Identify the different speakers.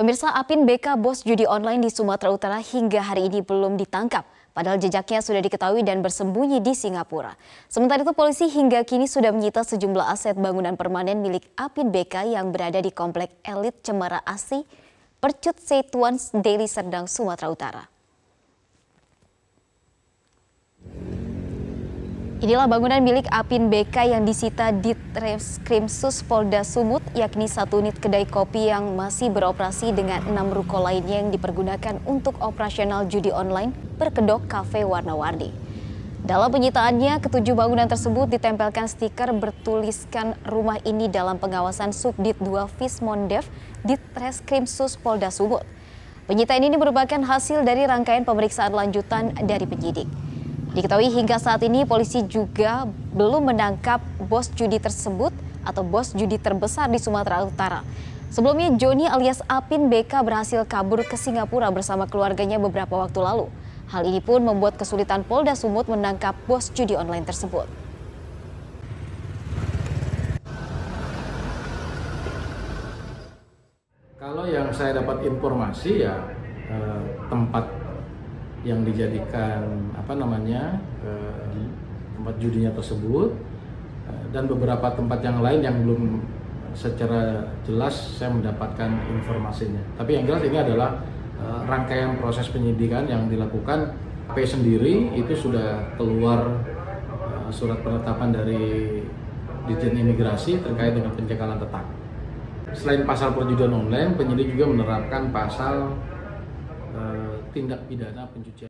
Speaker 1: Pemirsa, Apin BK bos judi online di Sumatera Utara hingga hari ini belum ditangkap. Padahal jejaknya sudah diketahui dan bersembunyi di Singapura. Sementara itu polisi hingga kini sudah menyita sejumlah aset bangunan permanen milik Apin BK yang berada di Komplek Elit Cemara Asri, Percut Setuan, Deli Serdang, Sumatera Utara. Inilah bangunan milik Apin BK yang disita di Ditreskrimsus Polda Sumut, yakni satu unit kedai kopi yang masih beroperasi dengan 6 ruko lainnya yang dipergunakan untuk operasional judi online berkedok kafe warna-warni. Dalam penyitaannya, ketujuh bangunan tersebut ditempelkan stiker bertuliskan rumah ini dalam pengawasan Subdit 2 Vismondev Ditreskrimsus Polda Sumut. Penyitaan ini merupakan hasil dari rangkaian pemeriksaan lanjutan dari penyidik. Diketahui hingga saat ini polisi juga belum menangkap bos judi tersebut atau bos judi terbesar di Sumatera Utara. Sebelumnya Joni alias Apin BK berhasil kabur ke Singapura bersama keluarganya beberapa waktu lalu. Hal ini pun membuat kesulitan Polda Sumut menangkap bos judi online tersebut.
Speaker 2: Kalau yang saya dapat informasi ya tempat yang dijadikan tempat judinya tersebut dan beberapa tempat yang lain yang belum secara jelas saya mendapatkan informasinya. Tapi yang jelas ini adalah rangkaian proses penyidikan yang dilakukan. P sendiri itu sudah keluar surat penetapan dari Ditjen Imigrasi terkait dengan pencekalan tetap. Selain pasal perjudian online, penyidik juga menerapkan pasal tindak pidana pencucian